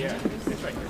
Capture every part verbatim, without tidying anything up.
yeah, it's right here.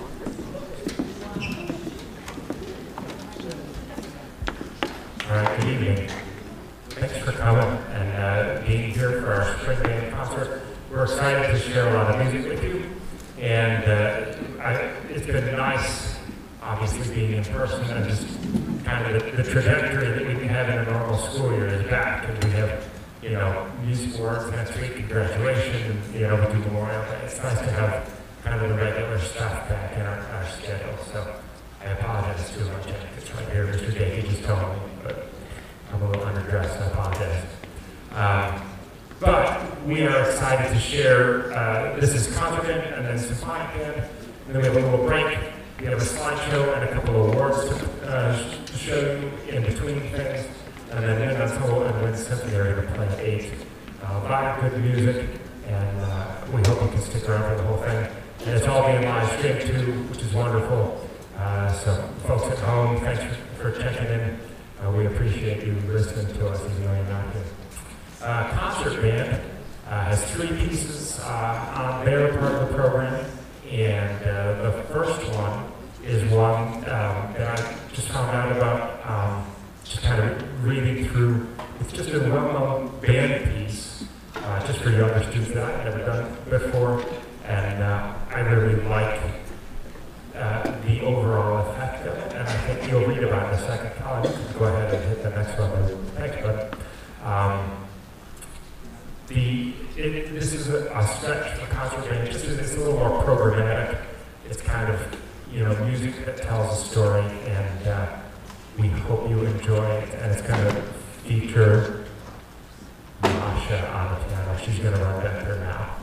All right, good evening. Thanks for coming and uh, being here for our spring band concert. We're excited to share a lot of music with you, and uh, I, it's been nice, obviously, being in person and just kind of the, the trajectory that we can have in a normal school year is back, and we have, you know, music awards next week and graduation, and, you know, we do Memorial Day. It's nice to have kind of the regular stuff back in our, our schedule, so I apologize too much. It's right here, Mister Jakey just told me, but I'm a little underdressed, I apologize. Um, but we are excited to share, uh, this is concert band and then symphonic band, and then we have a little break. We have a slideshow and a couple of awards to, uh, to show you in between things, and then in Hinsdale and Wind Symphony are going to play at eight. Uh, lot of good music, and uh, we hope you can stick around for the whole thing. And it's all being live streamed too, which is wonderful. Uh, so folks at home, thanks for, for checking in. Uh, we appreciate you listening to us even though you're not here. Uh, concert band uh, has three pieces uh, on their part of the program, and uh, the first one is one um, that I just found out about, um, just kind of reading through. It's just a well-known band piece, uh, just for younger students that I've never done before, and uh, I really like uh, the overall effect of it, and I think you'll read about it in a second. Oh, you can go ahead and hit the next one. Thanks, bud. Um, the, it, this is a, a stretch for concert band, just as it's a little more programmatic. It's kind of, you know, music that tells a story, and uh, we hope you enjoy it, and it's going to feature Masha on the piano. She's going to run that here now.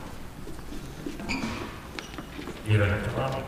You don't have to run.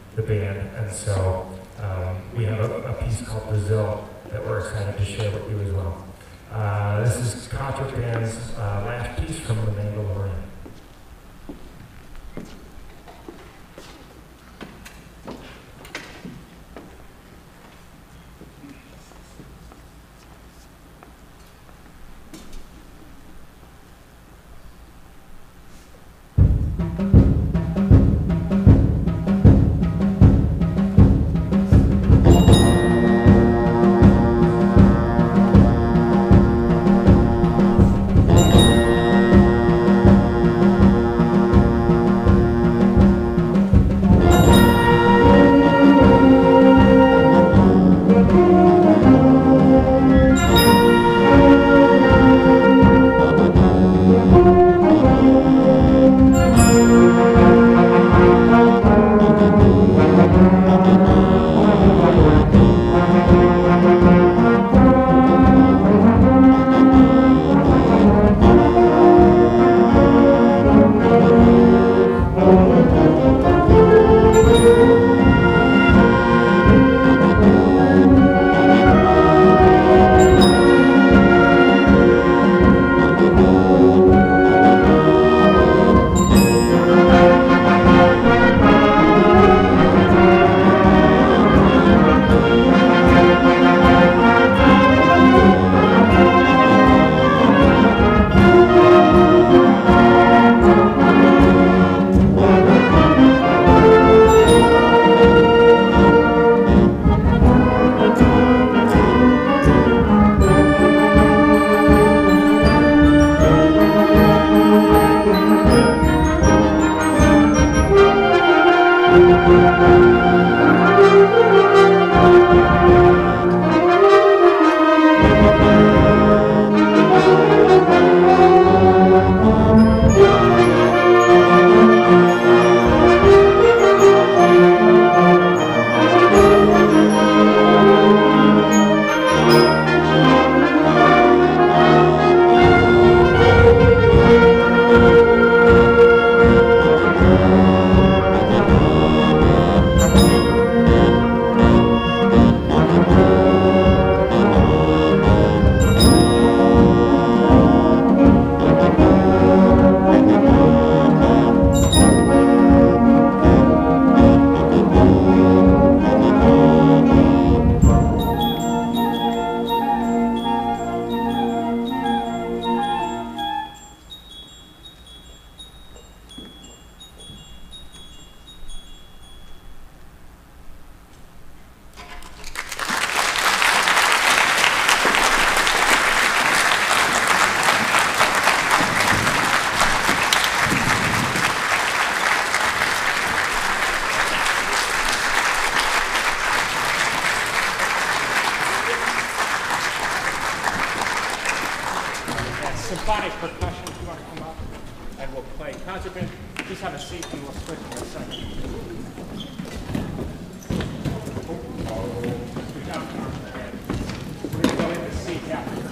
the band. And so um, we have a, a piece called Brazil that we're excited to share with you as well. Uh, this is Concert Band's uh, last piece from The Mandalorian. Symphonic percussion, if you want to come up, and we'll play concert band. Please have a seat and we'll switch in a second. We're going to go in the seat after.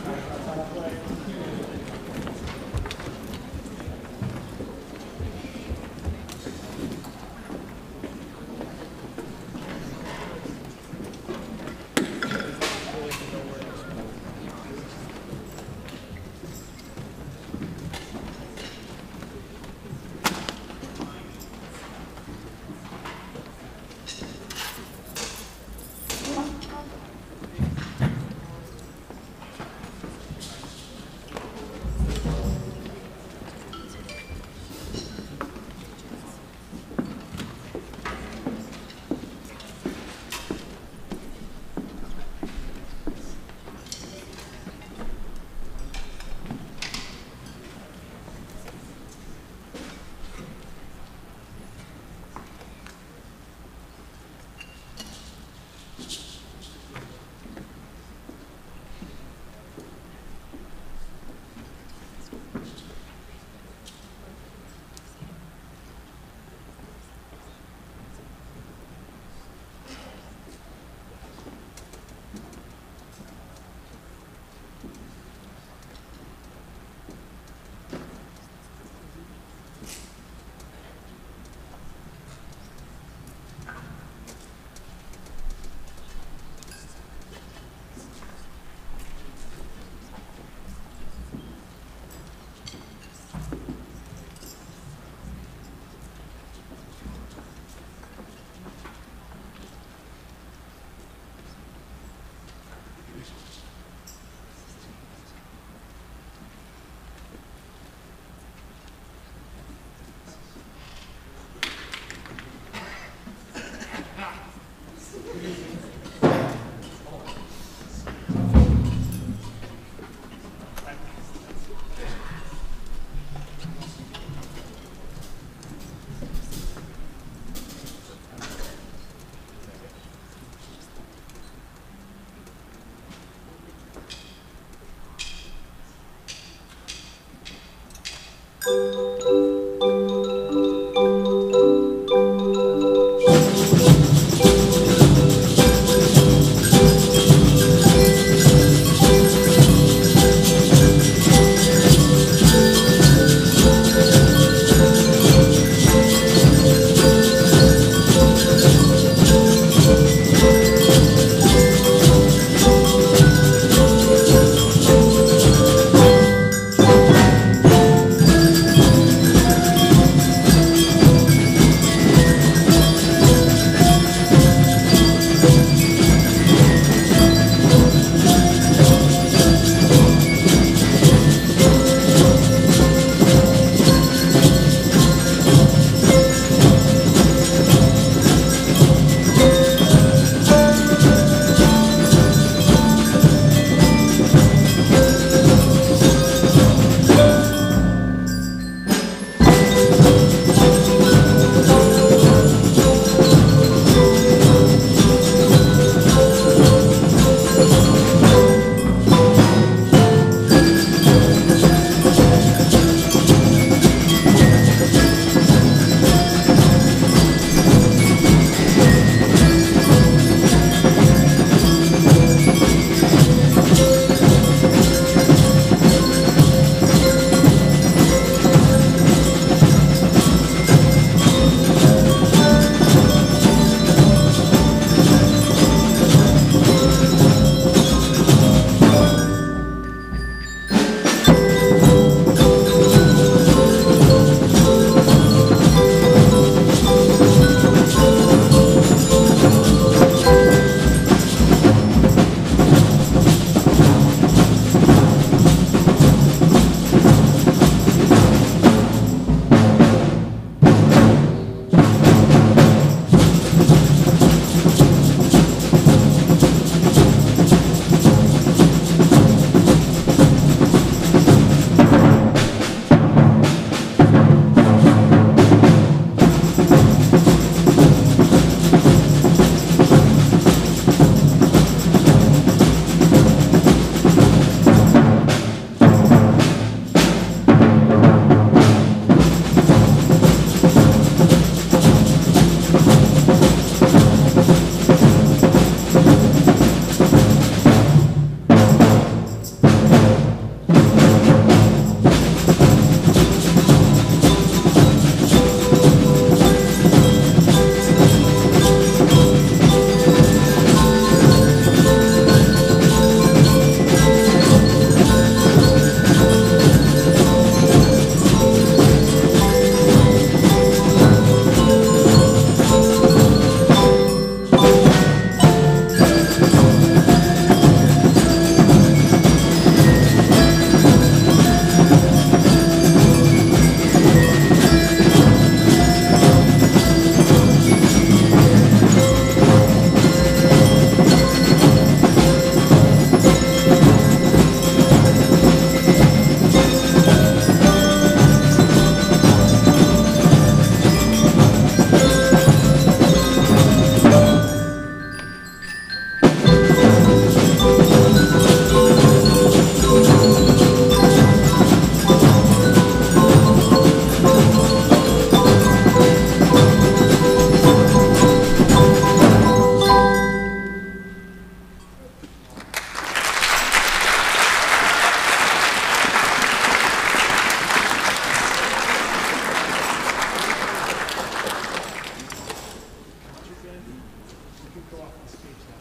You can go off the stage now.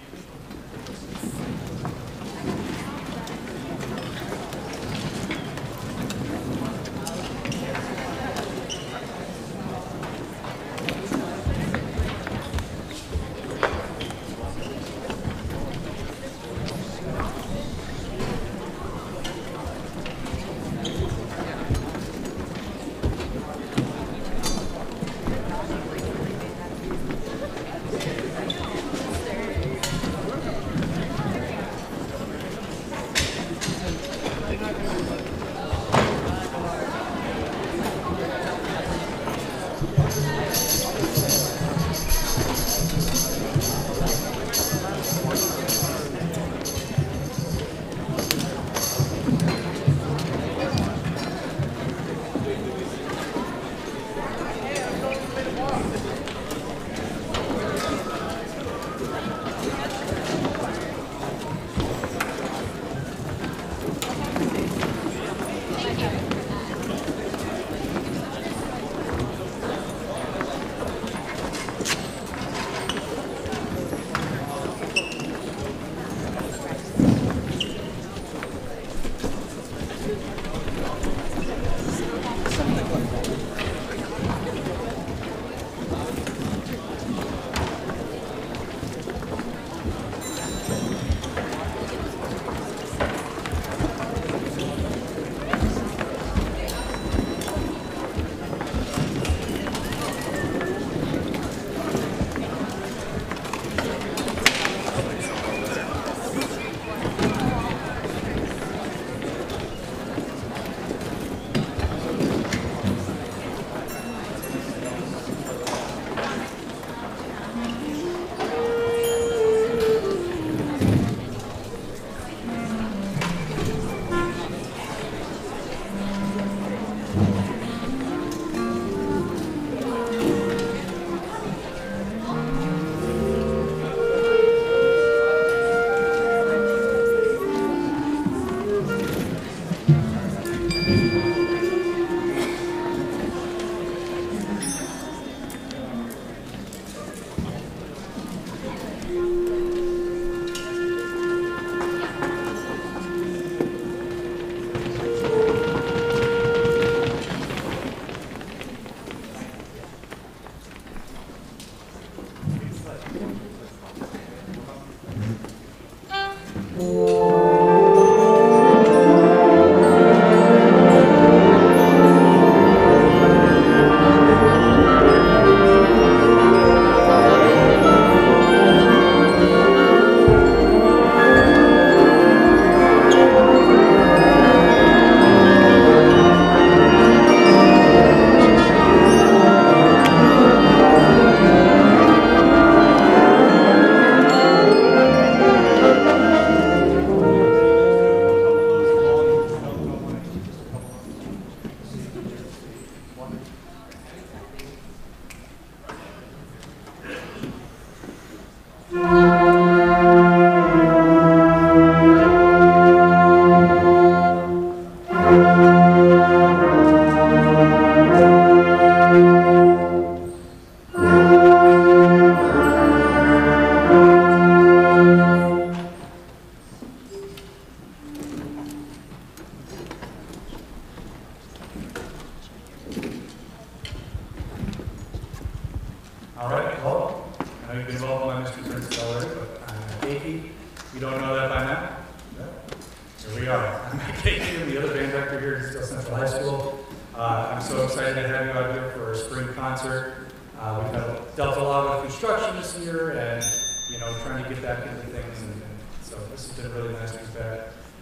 All right, well, I know you've been involved by Mister Hinsdale already, but I'm Keiki. You don't know that by now? No? Here we are. I'm Keiki, I'm the other band director here at Hinsdale Central High School. Uh, I'm so excited to have you out here for our spring concert. Uh, we've had, dealt a lot with construction this year and, you know, trying to get back into things, and, and so this has been really nice to be back.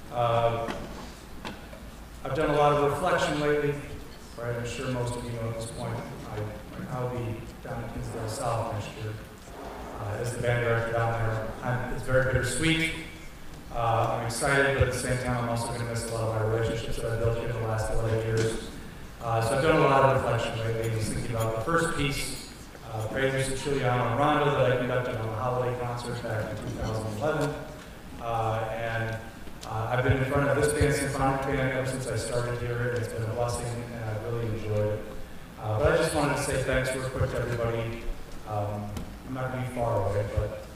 Uh, I've done a lot of reflection lately, right? I'm sure most of you know at this point. I, I'll be down at Hinsdale South next year uh, as the band director down there. I'm, it's very bittersweet. Uh, I'm excited, but at the same time, I'm also going to miss a lot of my relationships that I've built here in the last eleven years. Uh, so I've done a lot of reflection lately. I was thinking about the first piece, uh, Preludes to Chiliano and Rondo, that I conducted on the holiday concert back in two thousand eleven. Uh, and uh, I've been in front of this band, symphonic band, ever since I started here. It's been a blessing, and I've really enjoyed it. Uh, but I just wanted to say thanks real quick to everybody. Um, I'm not going to be far away, but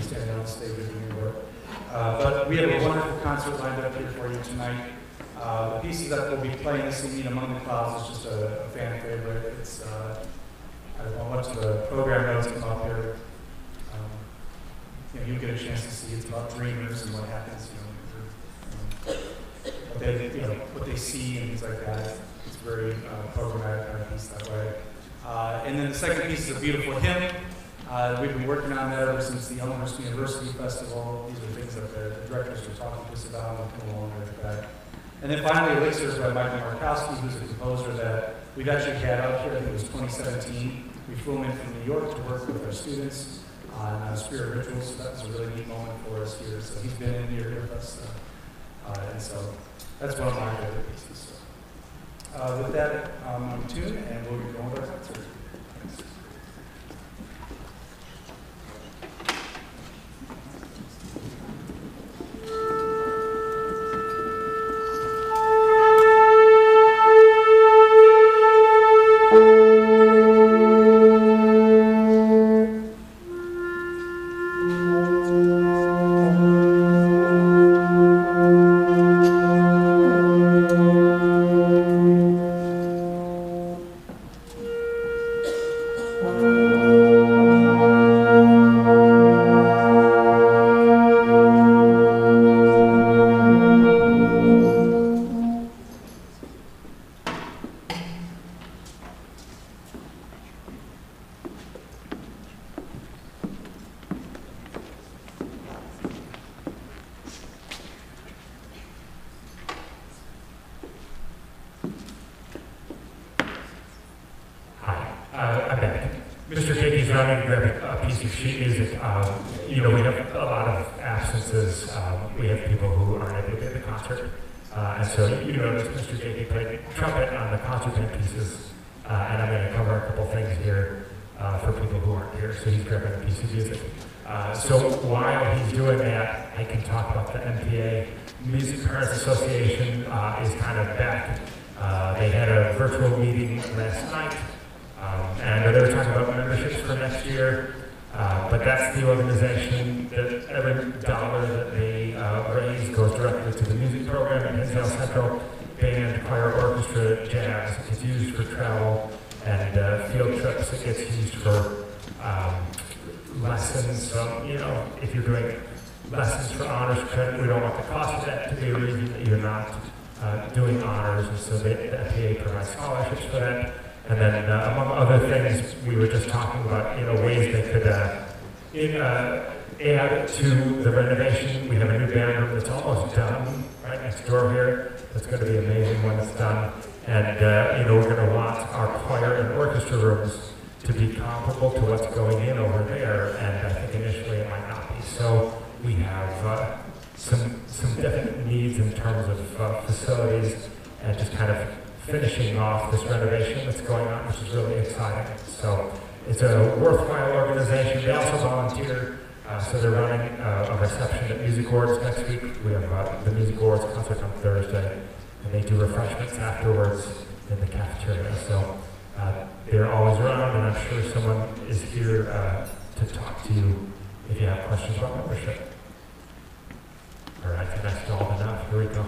be standing on stage doing your work. Uh, but we have a wonderful concert lined up here for you tonight. Uh, the pieces that we'll be playing this evening, Among the Clouds, is just a, a fan favorite. It's, uh, I don't know much of the program notes come up here. Um, you know, you get a chance to see it's about dreamers and what happens, you know, you know, what they, you know, what they see and things like that. It's very uh, programmatic kind of piece that way. Uh, and then the second piece is a beautiful hymn. Uh, we've been working on that ever since the Elmhurst University Festival. These are things that the, the directors were talking to us about and come along with that. And then finally, Elixirs by Michael Markowski, who's a composer that we've actually had out here. I think it was twenty seventeen. We flew him in from New York to work with our students on uh, spirit rituals. So that was a really neat moment for us here. So he's been in here with us. Uh, uh, and so that's one of my favorite pieces. So, uh, with that, um, I'm tuned, and we'll be going with our concert. Thanks. Mister Jakey's running to grab a piece of sheet music. Um, you know, we have a lot of absences. Um, we have people who aren't able to be at the concert. Uh, and so, you know, Mister Jakey played trumpet on the concert band pieces. Uh, and I'm going to cover a couple things here uh, for people who aren't here. So he's grabbing a piece of music. Uh, so while he's doing that, I can talk about the M P A. Music Parents Association uh, is kind of back. Uh, they had a virtual meeting last night. Um, and I know they were talking about memberships for next year, uh, but that's the organization that every dollar that they uh, raise goes directly to the music program at Hinsdale Central. Band, choir, orchestra, jazz. It gets used for travel and uh, field trips. It gets used for um, lessons. So, you know, if you're doing lessons for honors credit, we don't want the cost of that to be a reason that you're not uh, doing honors. And so they, the M P A provides scholarships for that. And then, uh, among other things, we were just talking about, you know, ways they could uh, in, uh, add to the renovation. We have a new band room that's almost done right next door here. That's going to be amazing when it's done. And, uh, you know, we're going to want our choir and orchestra rooms to be comparable to what's going in over there. And I think initially it might not be. So we have uh, some, some definite needs in terms of uh, facilities and just kind of finishing off this renovation that's going on, which is really exciting. So it's a worthwhile organization. They also volunteer, uh, so they're running uh, a reception at Music Awards next week. We have uh, the Music Awards concert on Thursday, and they do refreshments afterwards in the cafeteria. So uh, they're always around, and I'm sure someone is here uh, to talk to you if you have questions about membership. All right, the next all enough. Here we go.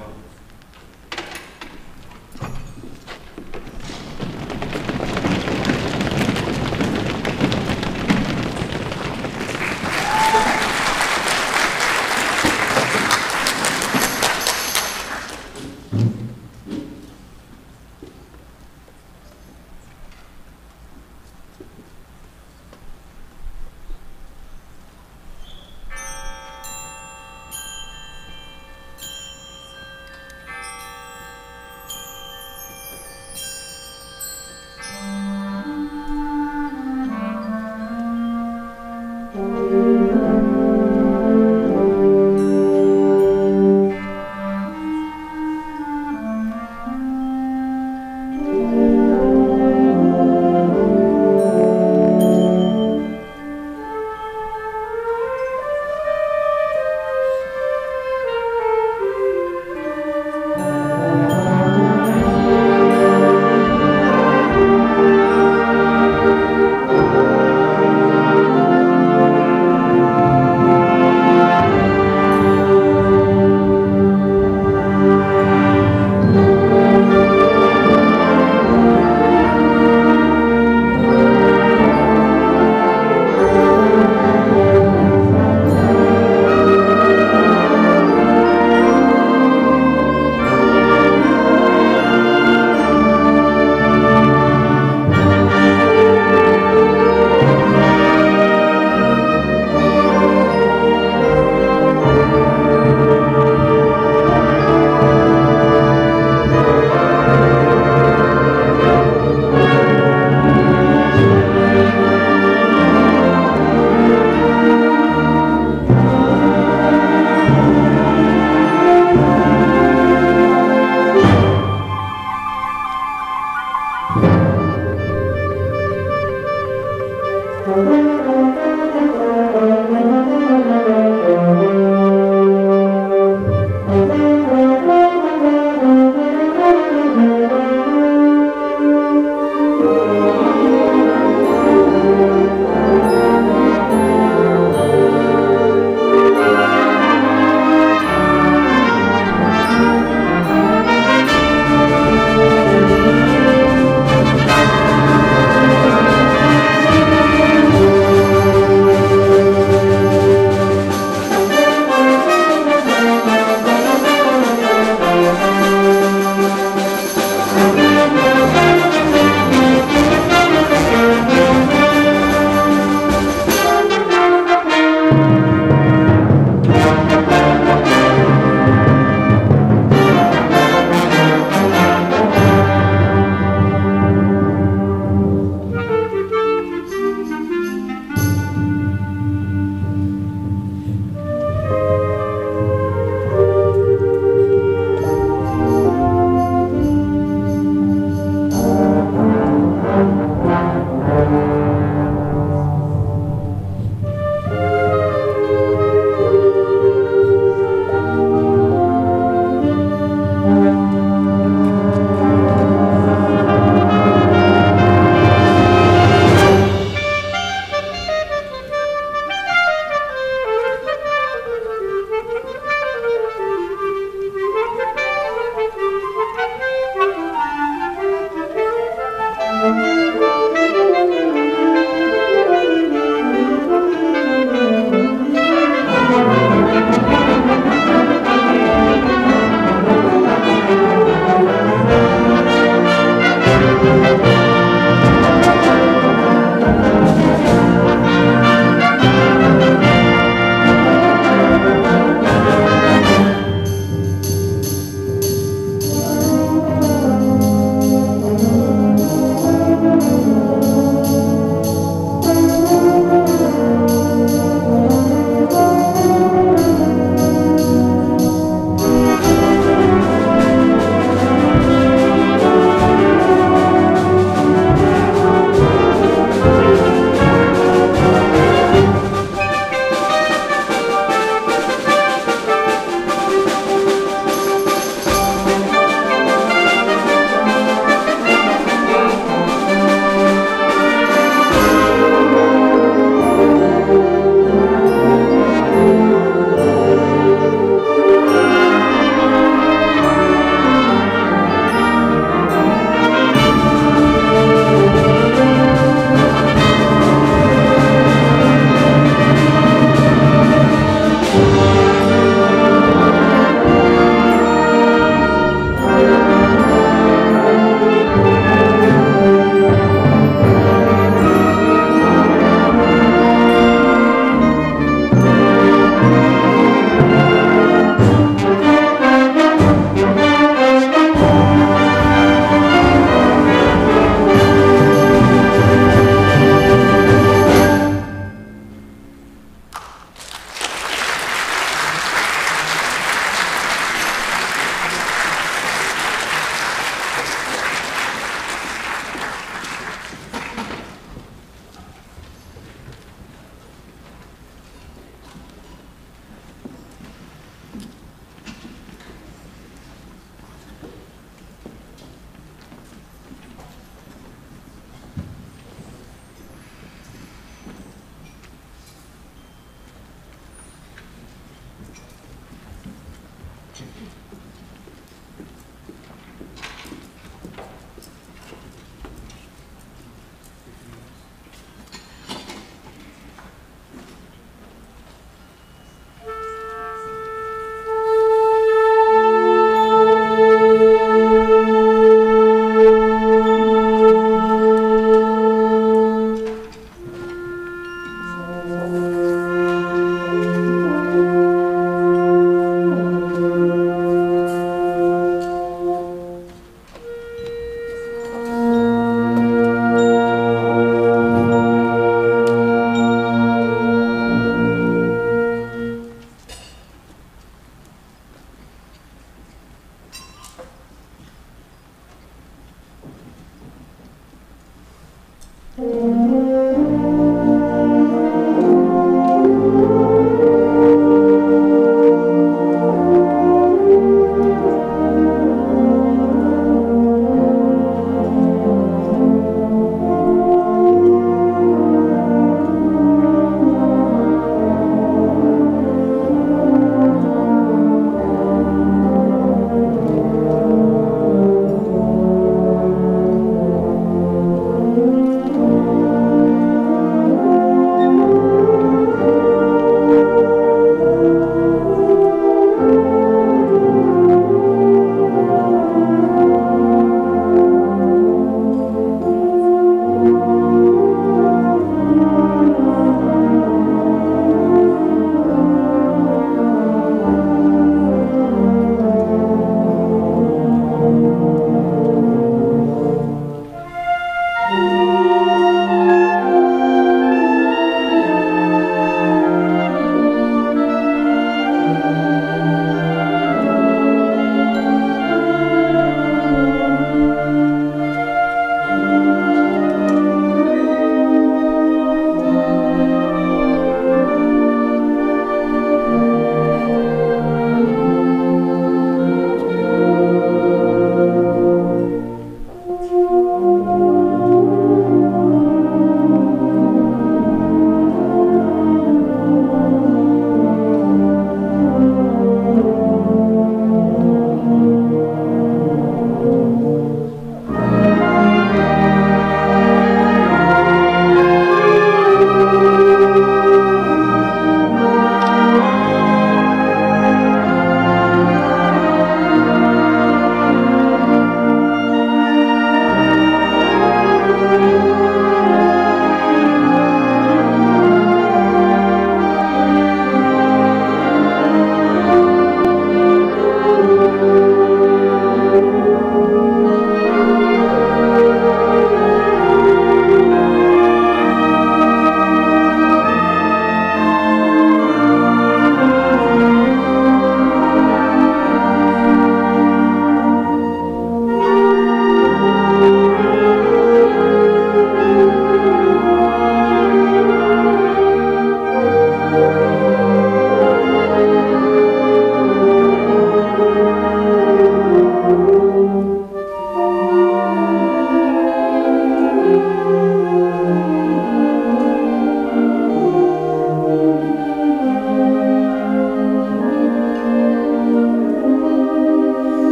Thank you.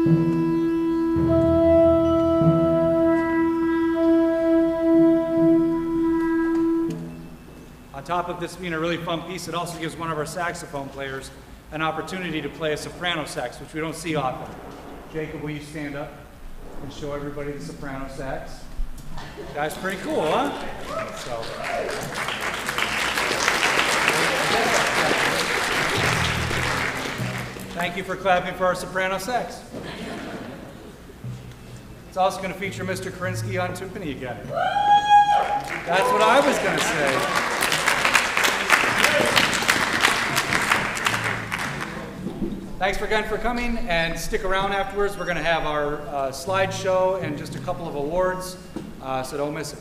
On top of this being a really fun piece, it also gives one of our saxophone players an opportunity to play a soprano sax, which we don't see often. Jacob, will you stand up and show everybody the soprano sax? That's pretty cool, huh? So. Thank you for clapping for our soprano sax. It's also going to feature Mister Karinsky on timpani again. That's what I was going to say. Thanks again for coming, and stick around afterwards. We're going to have our uh, slideshow and just a couple of awards, uh, so don't miss it.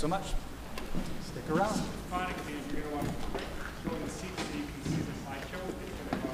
so much. Stick around. Phonically, you're going to want to go in the seat so you can see the slideshow. It's going to go.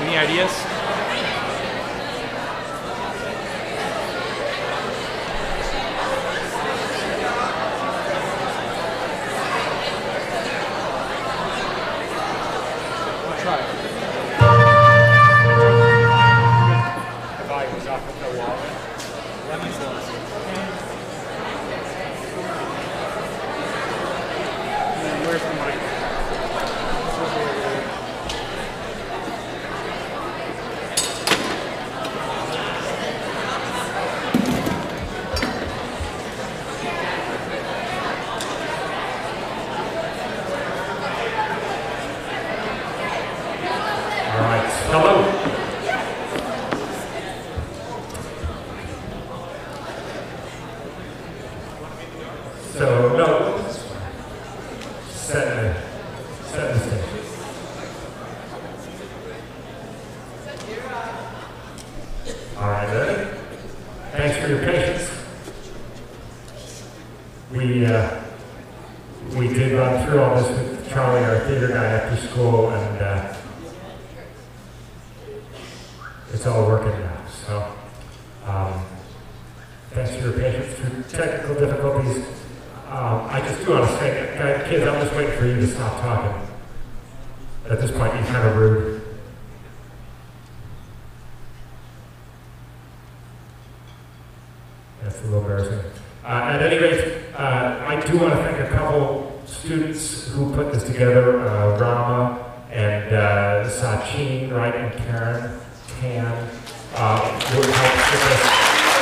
Any ideas? We'll try it. The volume was off with the wall. Lemons lost. And then where's the mic? Hello. So, no, set the, set the stage. All right, ready? Thanks for your patience. We, uh, we did run through all this with Charlie, our theater guy, after school, and uh, it's all working now. So, um, thanks for your patience through technical difficulties. Um, I just do want to say, guys, kids, I'm just waiting for you to stop talking. At this point, you're kind of rude. That's a little embarrassing. Uh, at any rate, uh, I do want to thank a couple students who put this together, uh, Rama and uh, Sachin, right, and Karen Tan, uh, who helped with this.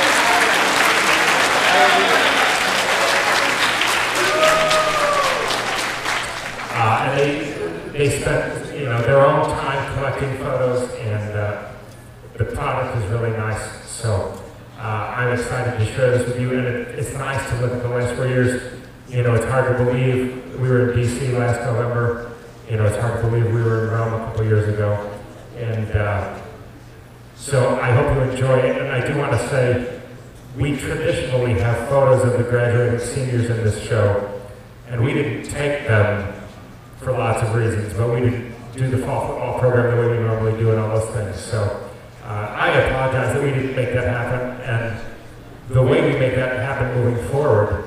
Uh, and they, they spent, you know, their own time collecting photos, and uh, the product is really nice. So uh, I'm excited to share this with you, and it, it's nice to look at the last four years. You know, it's hard to believe we were in D C last November. You know, it's hard to believe we were in Rome a couple years ago. And uh, so I hope you enjoy it. And I do want to say, we traditionally have photos of the graduating seniors in this show, and we didn't take them for lots of reasons, but we didn't do the fall football program the way we normally do and all those things. So uh, I apologize that we didn't make that happen, and the way we make that happen moving forward,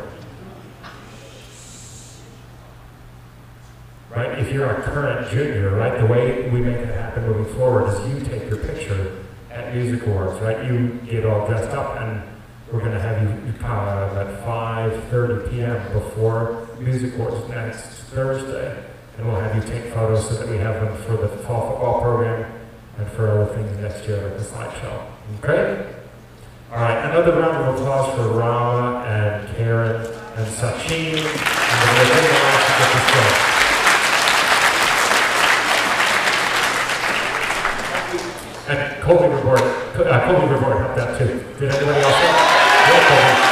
right, if you're a current junior, right, the way we make it happen moving forward is you take your picture at Music Awards, right, you get all dressed up, and we're going to have you uh, at five thirty p m before Music Awards next Thursday. And we'll have you take photos so that we have them for the fall football program and for other things next year like the slideshow. Okay? All right, another round of applause for Rama and Karen and Sachin. And we're going to get this going. And Colby Report, uh, Colby Report helped out too. Did anybody else help? Yeah, Colby.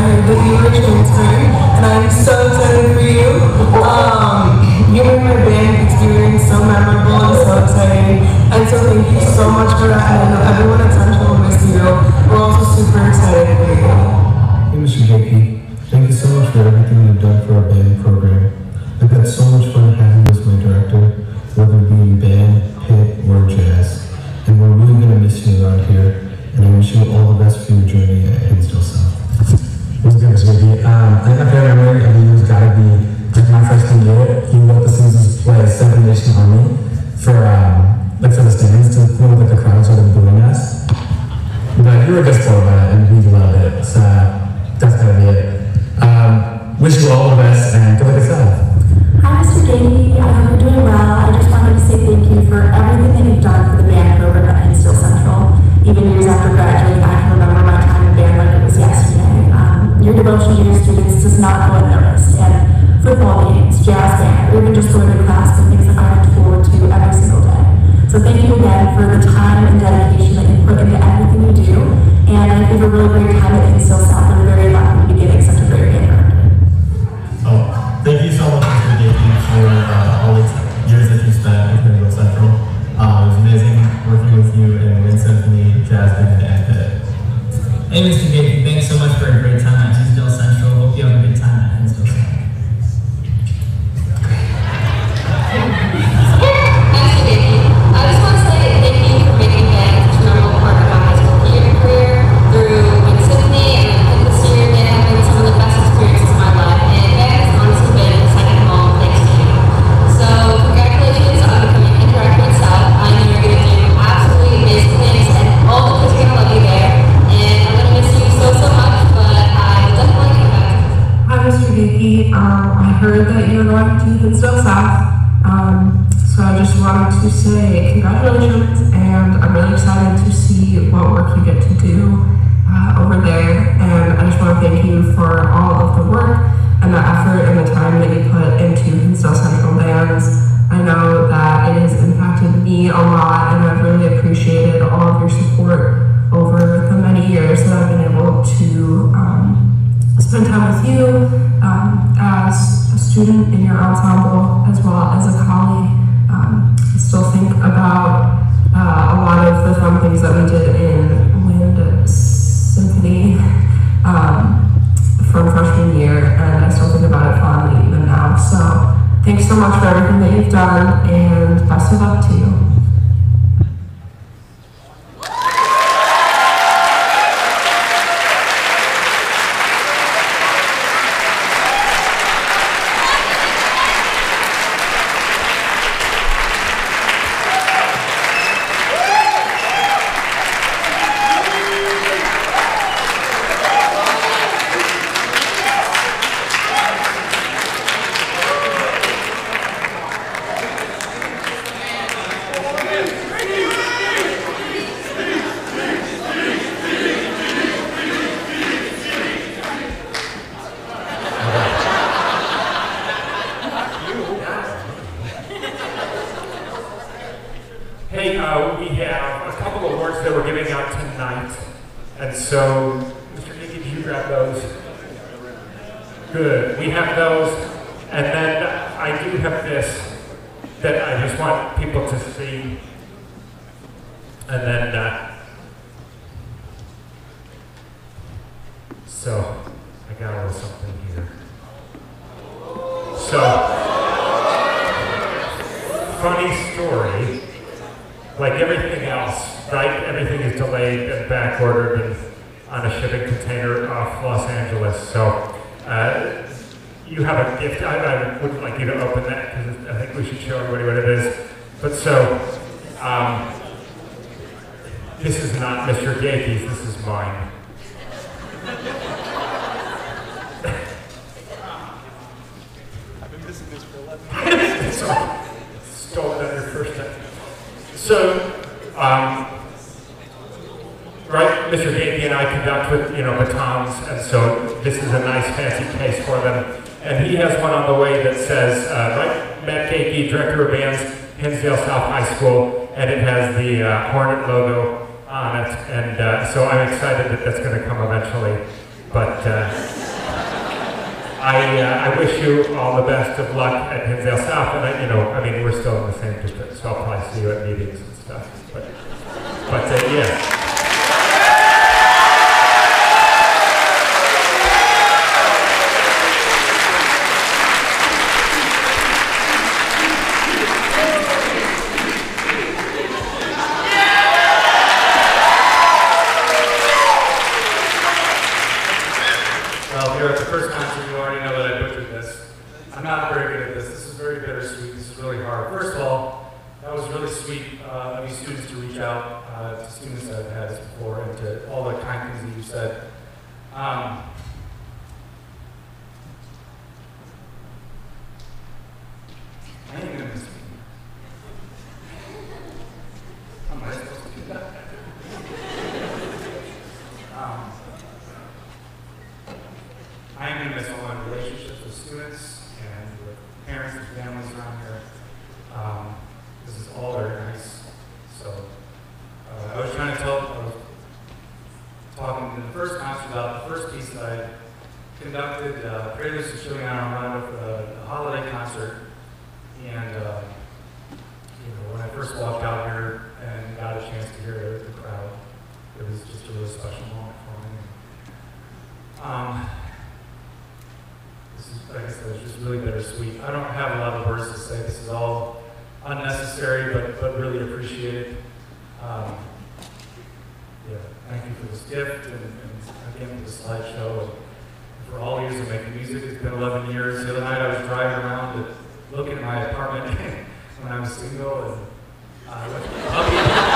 heard that you were transferring, and I'm so excited for you. Um, you made my band experience so memorable and so exciting, and so thank you so much for that. And I know everyone at Central will miss you. We're also super excited for you. Hey, Mister J P, thank you so much for everything you've done for our band program. I've had so much fun having you as my director, whether it be in band, hip, or jazz. And we're really going to miss you around here, and I wish you all the best for your journey at Hinsdale South. What's good, Mister J P? Um, I think my favorite memory of you has got to be like my freshman year. You wrote the Simpsons play Seven Nation Army for um, like for the stands to feel like the crowd started booing us. But you were just spoiled by it, and we loved it. So that's gotta be it. Um, wish you all the best, and good luck at South. Hi, Mister Davey. I hope you're doing well. I just wanted to say thank you for everything that you've done for the band program at Hinsdale Central. Even years after graduating, I can remember my time in band like it was yesterday. Um, your devotion to your students does not go unnoticed, and football games, jazz band, or even just going to class and things that I look forward to every single day. So thank you again for the time and dedication that you put into everything you do, and I think you have a really great time at Hinsdale South. We're very lucky to be getting such a great band around here. Oh, thank you so much, Mister J P, for uh, all the years that you spent with Hinsdale Central. Uh, it was amazing working with you in Wind Symphony, Jazz Band, and Pit. Hey, Mister J P, thanks so much for a great time at Hinsdale Central. Hope you have a good time at Hinsdale Central. I just want to say thank you for making band such a memorable part of my high school theater career through Wind Symphony, and I think this year band have been some of the best experiences of my life, and band has honestly been the second home thanks to you. So congratulations on becoming Interactive South. I know you're going to do absolutely amazing things, and all the kids are going to love you there, and I'm going to miss you so, so much, but I will definitely come back. Hi, Mister Dickey. Um, I heard that you were going to Hinsdale South. Um, So I just wanted to say congratulations, and I'm really excited to see what work you get to do uh, over there. And I just want to thank you for all of the work and the effort and the time that you put into Hinsdale Central bands. I know that it has impacted me a lot, and I've really appreciated all of your support over the many years that I've been able to um, spend time with you um, as a student in your ensemble as well as a colleague. Um, I still think about uh, a lot of the fun things that we did in Wind Symphony um, from freshman year, and I still think about it fondly even now. So thanks so much for everything that you've done, and best of luck to you. Hey, uh, we have a couple of awards that we're giving out tonight, and so, Mister Dickey, did you grab those? Good, we have those, and then I do have this that I just want people to see, and then, uh, so, I got a little something here. So, funny story. Like everything else, right? Everything is delayed and back ordered and on a shipping container off Los Angeles. So uh, you have a gift. I, I would like you to open that because I think we should show everybody what it is. But so um, this is not Mister Dickey's. This is mine. I've been missing this for eleven years. So, stole it on your first time. So, um, right, Mister Dickey and I conduct with, you know, batons, and so this is a nice fancy case for them. And he has one on the way that says, uh, right, Matt Dickey, Director of Bands, Hinsdale South High School, and it has the uh, Hornet logo on it. And uh, so I'm excited that that's going to come eventually. But uh, I, uh, I wish you all the best of luck at Hinsdale South. And I, you know, I mean, we're still in the same district, so I'll probably see you at meetings and stuff. But, but uh, yeah. Well, here at the first concert, you already know that I butchered this. I'm not very good at this. This is very bittersweet. This is really hard. First of all, that was really sweet uh, of you students to reach out uh, to students that have had this before and to all the kind things that you said. Um, I ain't gonna miss you. How am I supposed to do that? Um, I am going to miss all my relationships with students and with parents and families around here. Um, this is all very nice. So uh, I was trying to tell, I was talking in the first concert about the first piece that I conducted, uh, Preludes to Chilling Out on Orlando for the, the holiday concert. And uh, you know, when I first walked out here and got a chance to hear the, the crowd, it was just a really special moment for me. Um, This is, like I said, it's just really bittersweet. I don't have a lot of words to say. This is all unnecessary, but, but really appreciated. Um, yeah, thank you for this gift, and, and again for the slideshow, and for all years of making music. It's been eleven years. The other night I was driving around to look at my apartment when I was single, and I went to the puppy.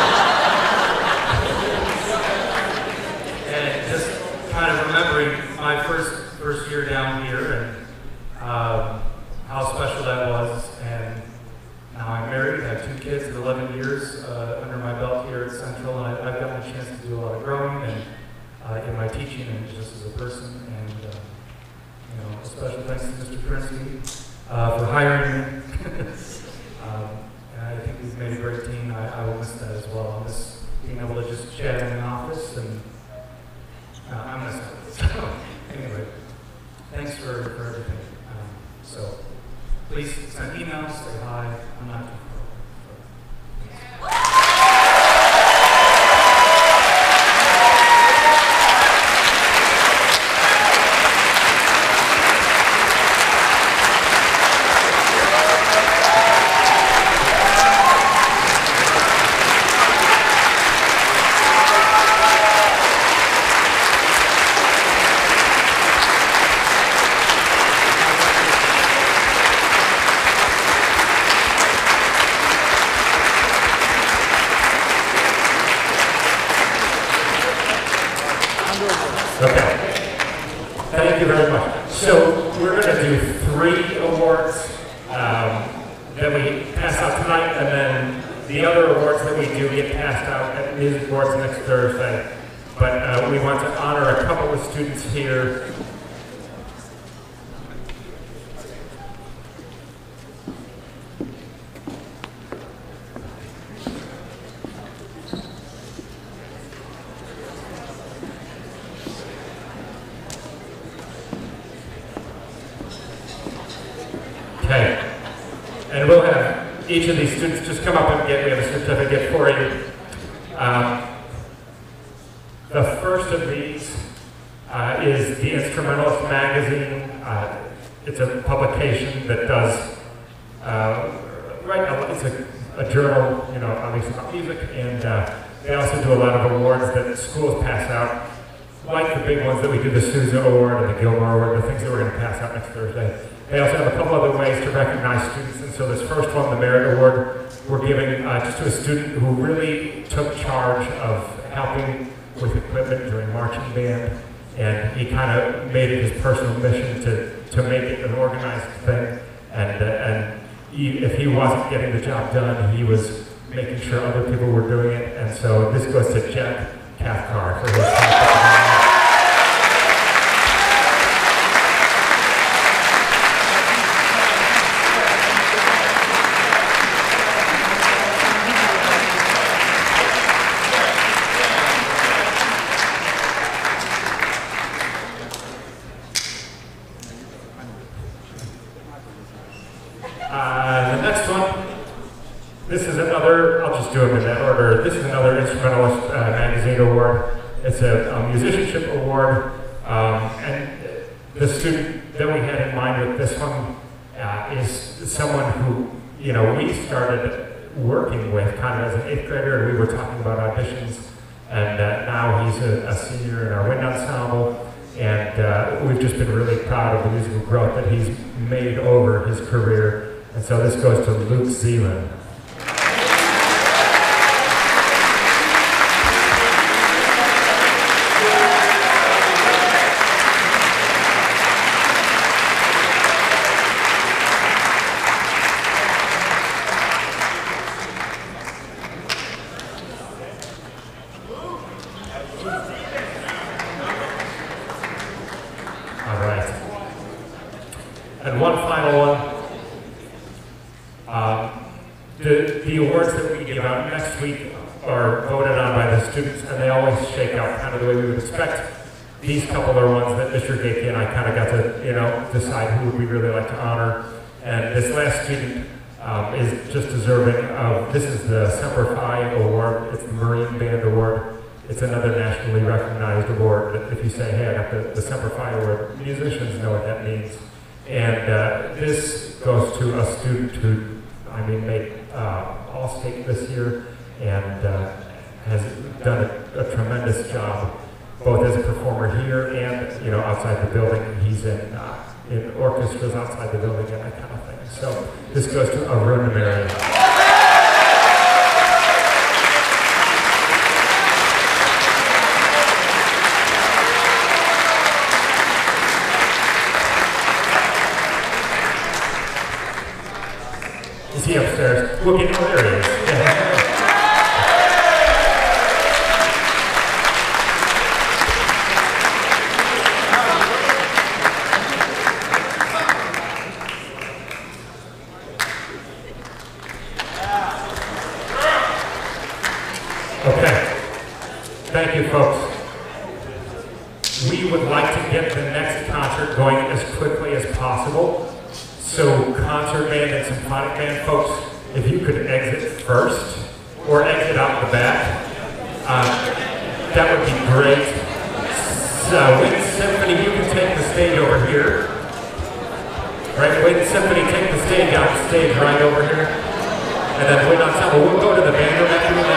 And just kind of remembering my first first year down here and um, how special that was. And now I'm married, I have two kids and eleven years uh, under my belt here at Central, and I, I've gotten a chance to do a lot of growing and uh, in my teaching and just as a person. And uh, you know, a special thanks to Mister Prinsky uh, for hiring me. um, and I think we've made a great team. I, I will miss that as well. I'll miss being able to just chat in an office, and uh, I'm miss it. So anyway. Thanks for, for everything. Um, so please send emails, say hi. I'm not too far. Okay. Thank you very much. So we're going to do three awards um, that we pass out tonight, and then the other awards that we do get passed out at Music Awards next Thursday. But uh, we want to honor a couple of students here. Okay, and we'll have each of these students just come up and get, we have a certificate for you. Um, the first of these uh, is the Instrumentalist magazine. Uh, it's a publication that does, uh, right now it's a, a journal, you know, obviously about music, and uh, they also do a lot of awards that schools pass out, like the big ones that we do, the Sousa Award and the Gilmore Award, the things that we're going to pass out next Thursday. They also have a couple other ways to recognize students, and so this first one, the Merit Award, we're giving uh, just to a student who really took charge of helping with equipment during marching band, and he kind of made it his personal mission to, to make it an organized thing, and, uh, and he, if he wasn't getting the job done, he was making sure other people were doing it, and so this goes to Jack Cathcart for his help. this is another Instrumentalist uh, Magazine Award. It's a, a musicianship award, um, and the student that we had in mind with this one uh, is someone who, you know, we started working with kind of as an eighth grader, and we were talking about auditions, and uh, now he's a, a senior in our wind ensemble, and uh, we've just been really proud of the musical growth that he's made over his career, and so this goes to Luke Zeeland. And one final one. Um, the, the awards that we give out next week are voted on by the students, and they always shake out kind of the way we would expect. These couple are ones that Mister Gakey and I kind of got to, you know, decide who would we really like to honor. And this last student um, is just deserving of, this is the Semper Fi Award. It's the Marine Band Award. It's another nationally recognized award that if you say, hey, I got the, the Semper Fi Award, musicians know what that means. And uh, this goes to a student who, I mean, made uh, All-State this year and uh, has done a, a tremendous job, both as a performer here and, you know, outside the building. He's in, uh, in orchestras outside the building and that kind of thing. So this goes to Arun Mary. Is he upstairs? Look, oh, there he is. Yeah. Okay. Thank you, folks. We would like to get the next concert going as quickly as possible. So concert band and symphonic band folks, if you could exit first or exit out the back, uh, that would be great. So Wind Symphony, you can take the stage over here. Right, Wind Symphony, take the stage out the stage right over here. And then Wind Ensemble, we'll go to the band room after we